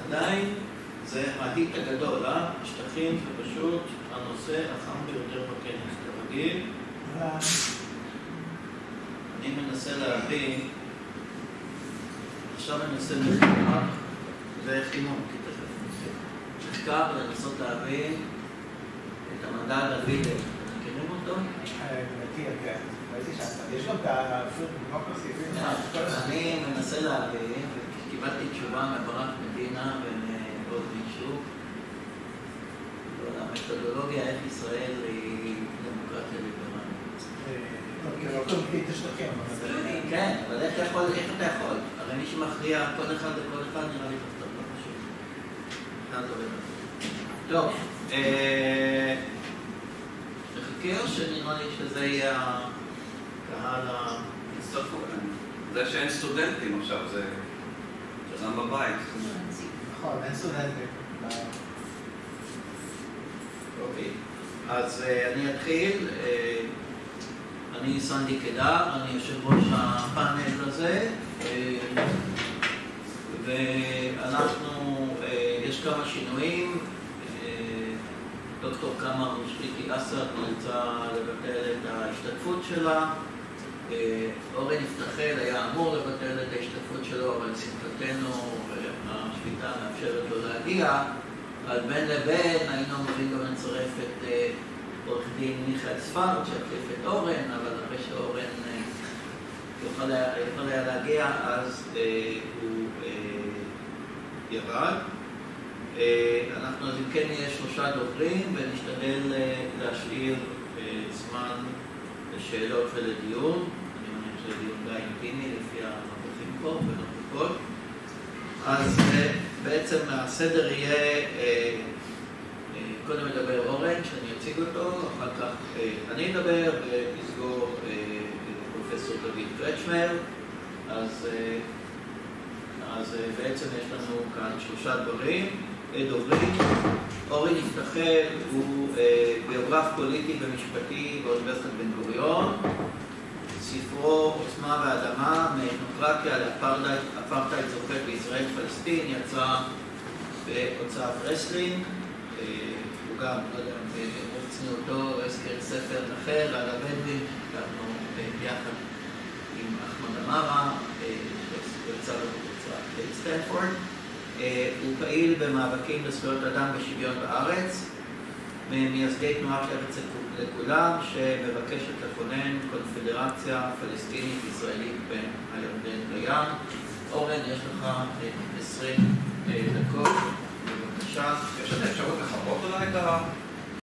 עדיין זה ההיט הגדול, השטחים זה פשוט הנושא החם ביותר בכנס, כרגיל. אני מנסה להבין, עכשיו אני מנסה מחקר, זה חימום, מחקר לנסות להבין את המדד הווידר. מכירים אותו? מכיר, כן. יש גם את הדמוקרסיה. אני מנסה להבין, וקיבלתי תשובה מברק מדינה ומעוד מישהו, המתודולוגיה איך ישראל היא דמוקרטיה ליברלית. לא קומפליט השטחים. כן, אבל איך אתה יכול? הרי מי שמכריע כל אחד וכל אחד נראה לי תחתות לא פשוט. טוב, נחכה או שנראה לי שזה יהיה הקהל הצטרפו כאן. זה שאין סטודנטים עכשיו, זה גם בבית. נכון, אין סטודנטים. אוקיי, אז אני אתחיל. אני סנדי קדר, אני יושב ראש הפאנל הזה, ואנחנו, יש כמה שינויים. דוקטור קמר משריקי אסד נרצה לבטל את ההשתתפות שלה. אורן יפתחל היה אמור לבטל את ההשתתפות שלו, אבל לשמחתנו השביתה מאפשרת לו להגיע. אז בין לבין היינו אמורים גם לצרף את עורך דין מיכאל ספרד שיחליף את אורן, אבל אחרי שאורן יכול היה להגיע אז הוא ירד. אנחנו אז אם כן נהיה 3 דוברים ונשתדל להשאיר זמן לשאלות ולדיון. אני מניח שזה דיון די אינטימי לפי הנוכחים פה ונוכחות. אז בעצם הסדר יהיה קודם מדבר אורן, שאני אציג אותו, אחר כך אני אדבר ונסגור פרופסור דוד קרצ'מר. אז בעצם יש לנו כאן 3 דוברים. אורן יפתחל הוא ביוגרף פוליטי ומשפטי באוניברסיטת בן גוריון. ספרו עוצמה ואדמה, מאתנוקרטיה לאפרטהייד זוחל בישראל פלסטין, יצא בהוצאת רסלינג. הוא גם, לא יודע, ברוב צניעותו הזכיר ספר אחר על הבדואים, כתבנו ביחד עם אחמד אמרה, שיצא בהוצאת סטנפורד. הוא פעיל במאבקים לזכויות אדם ושוויון בארץ, ממייסדי תנועת ארץ לכולם, שמבקשת לכונן קונפדרציה פלסטינית ישראלית בין הירדן לים. אורן, יש לך 20 דקות, בבקשה. יש לך אפשרות לחבות אולי את